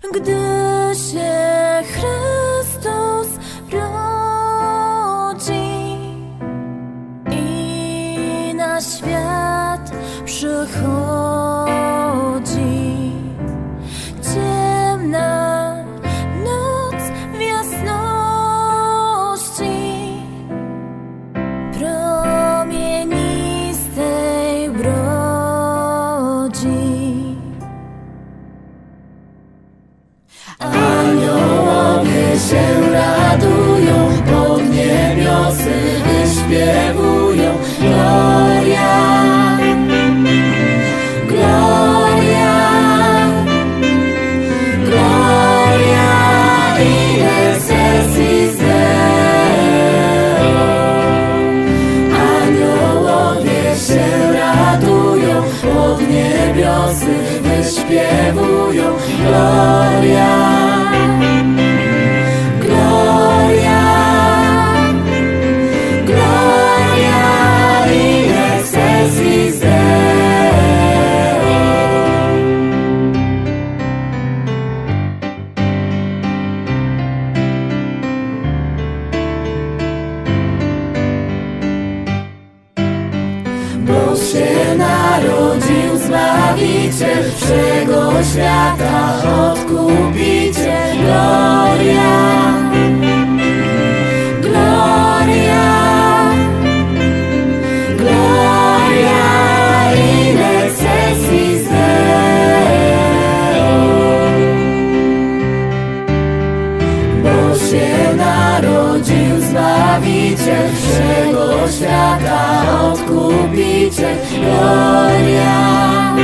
Gdy się Chrystus rodzi i na świat przychodzi, ciemna noc w jasności promienistej brodzi. Aniołowie się radują, podniebiosy wyśpiewują. Gloria, gloria, gloria in excelsis Deo. Aniołowie się radują, podniebiosy wyśpiewują. Gloria, gloria, gloria in excelsis Deo. Bo się narodził Zbawiciel wszego świata, Odkupiciel. Gloria, gloria, gloria in excelsis Deo. Bo się narodził Zbawiciel wszego świata, Odkupiciel. Gloria,